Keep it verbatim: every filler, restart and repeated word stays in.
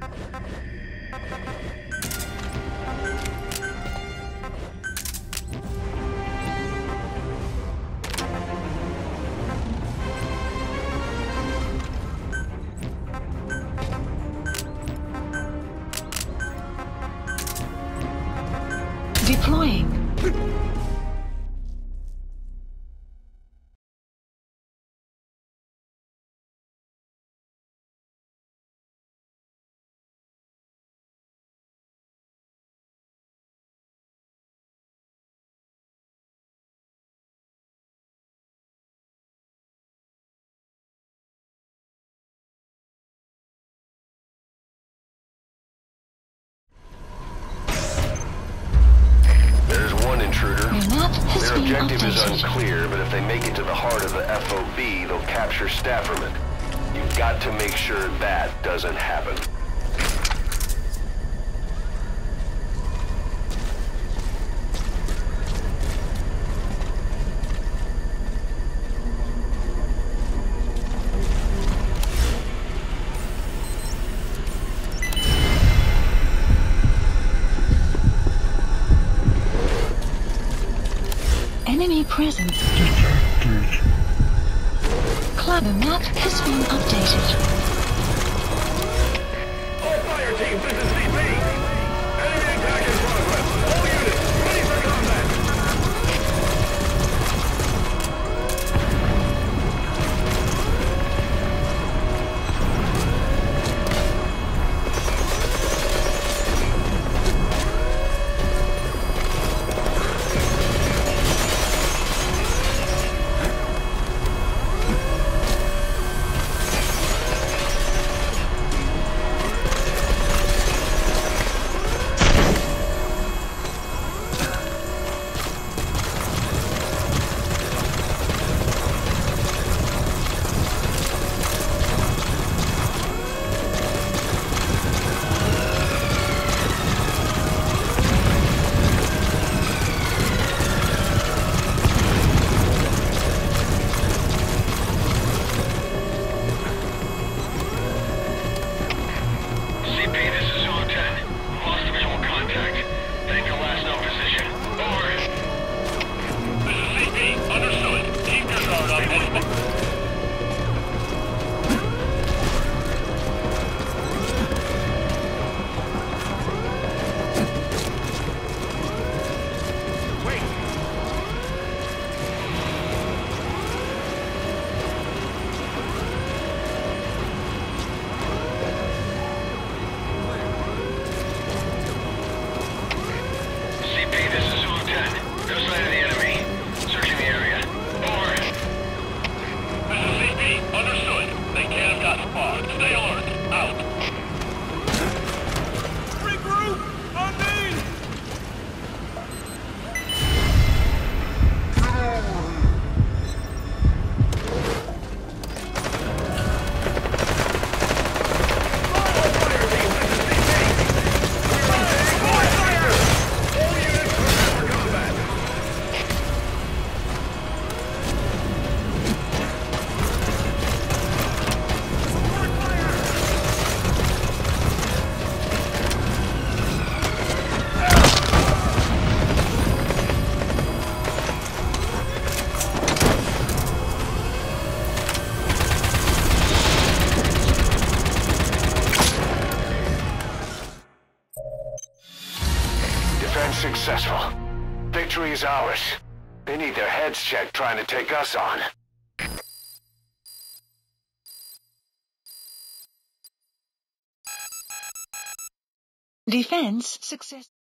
Deploying. Their objective is unclear, but if they make it to the heart of the F O B, they'll capture Stafferman. You've got to make sure that doesn't happen. Enemy presence detected. Clever map has been updated. All fire teams, this is C P! Enemy attack in progress! All units, ready for combat! Successful. Victory is ours. They need their heads checked trying to take us on. Defense success.